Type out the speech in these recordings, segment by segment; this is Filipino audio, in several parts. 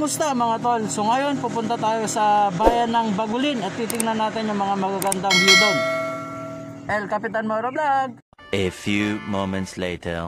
Kamusta mga tol? So ngayon pupunta tayo sa bayan ng Bagulin at titingnan natin yung mga magagandang view doon. El Capitan Mauro Vlog! A few moments later.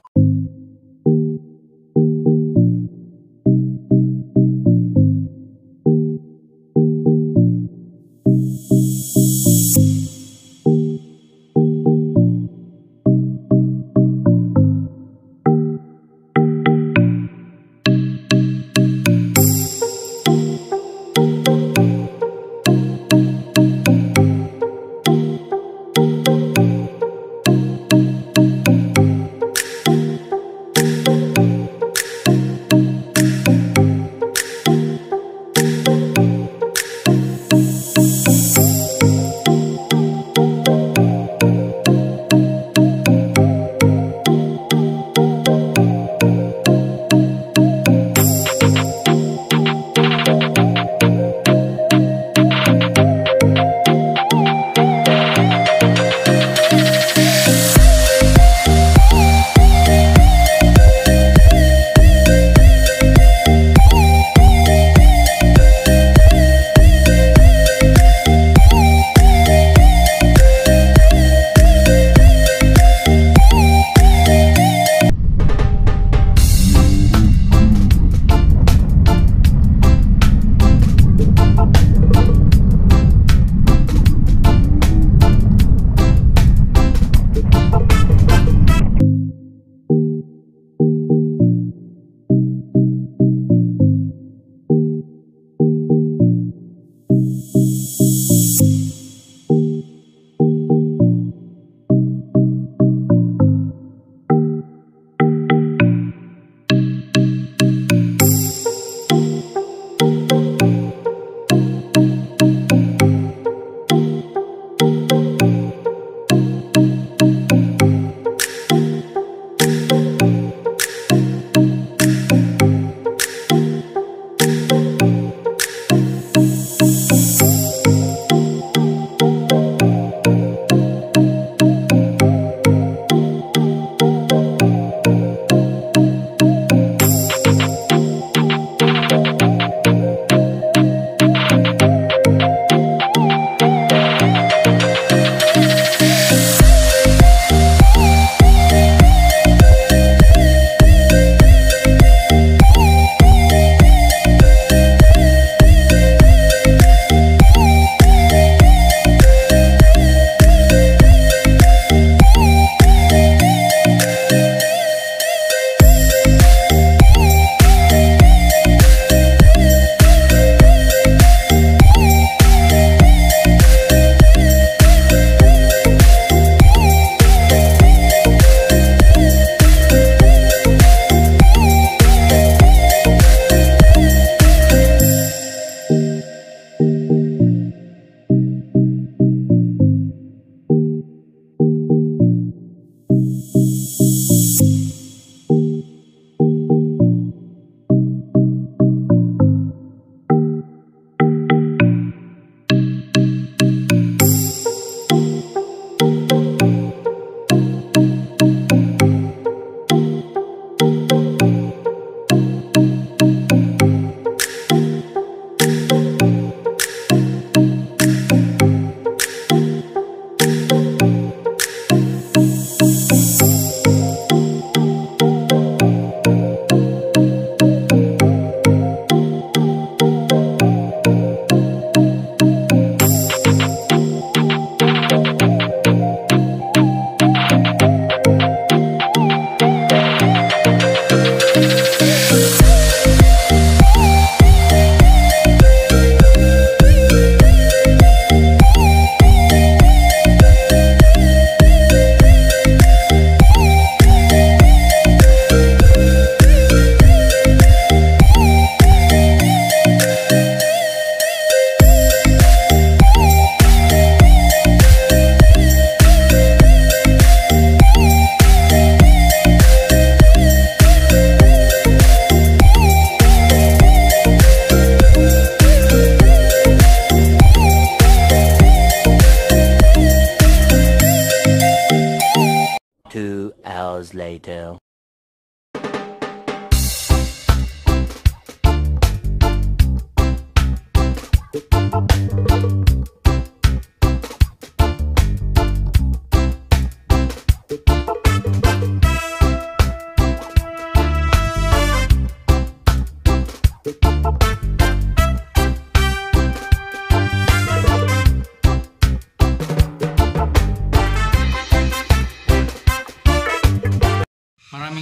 hours later.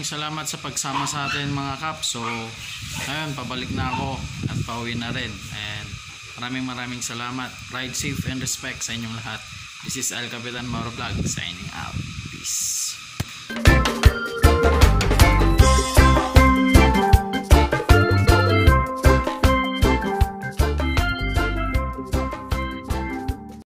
salamat sa pagsama sa atin mga kap. So ngayon pabalik na ako at pauwi na rin. And maraming salamat. Ride safe and respect sa inyong lahat. This is El Capitan Mauro Vlog signing out. Peace.